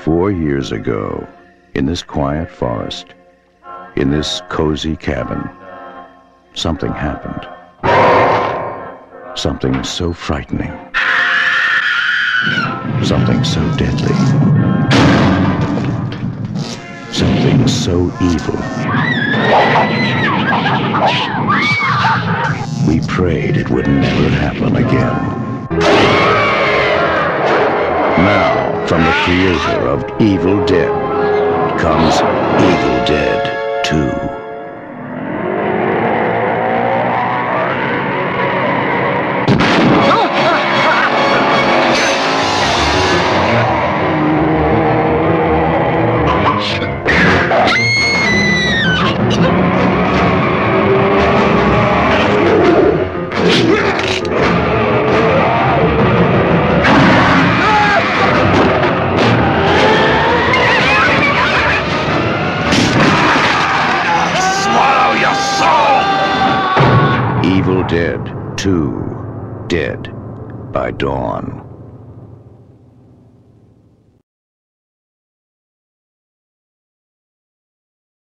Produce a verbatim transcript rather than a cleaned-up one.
Four years ago, in this quiet forest, in this cozy cabin, something happened. Something so frightening. Something so deadly. Something so evil. We prayed it would never happen again. Now, from the creator of Evil Dead comes Evil Dead two. Evil Dead two, Dead by Dawn.